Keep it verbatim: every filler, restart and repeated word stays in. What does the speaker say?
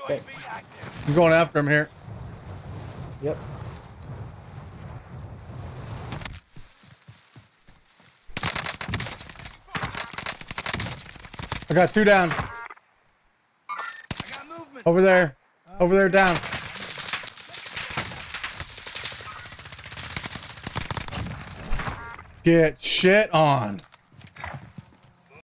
Okay. I'm going after him here. Yep. I got two down. Over there. Over there down. Get shit on.